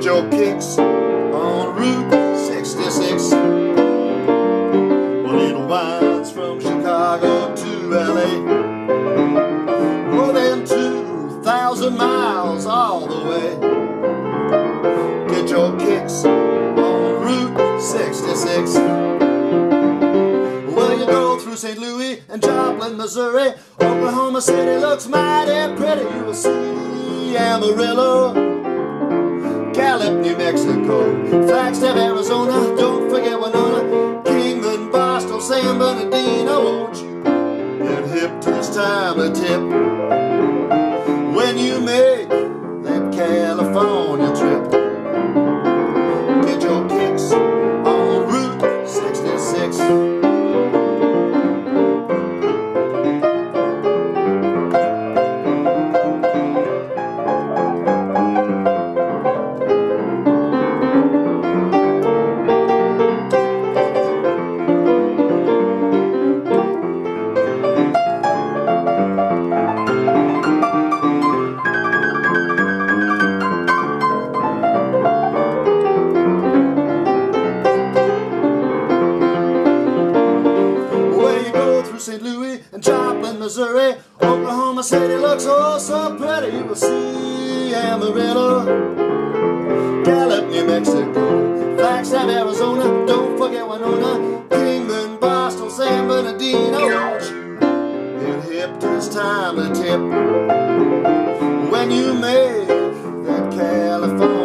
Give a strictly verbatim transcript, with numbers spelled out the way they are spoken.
your kicks on Route sixty-six. Well, it winds from Chicago to L A, more than two thousand miles all the way. Get your kicks on Route sixty-six. Well, you go through Saint Louis and Joplin, Missouri. Oklahoma City looks mighty pretty. You will see Amarillo, Gallup, New Mexico, Flagstaff, Arizona. Don't forget Winona, Kingman, Boston, San Bernardino. Won't you get hip to this time of tip when you make that California trip? Get your kicks on Route sixty-six. Saint Louis and Joplin, Missouri. Oklahoma City looks oh so pretty. You will see Amarillo, Gallup, New Mexico, Flagstaff, Arizona. Don't forget Winona, Kingman, Boston, San Bernardino. Won't you get hip to this time of tip when you make that California